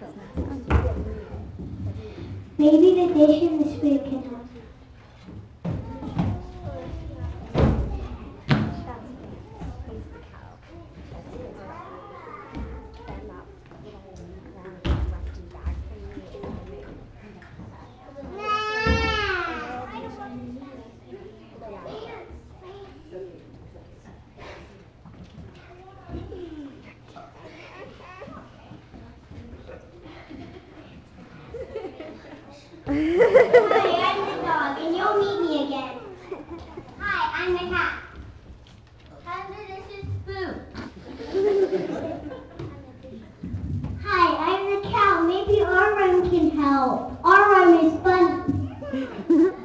Maybe the dish and the spoon can help. Hi, I'm the dog, and you'll meet me again. Hi, I'm the cat. I'm the dish and spoon. Hi, I'm the cow. Maybe our rhyme can help. Our rhyme is fun.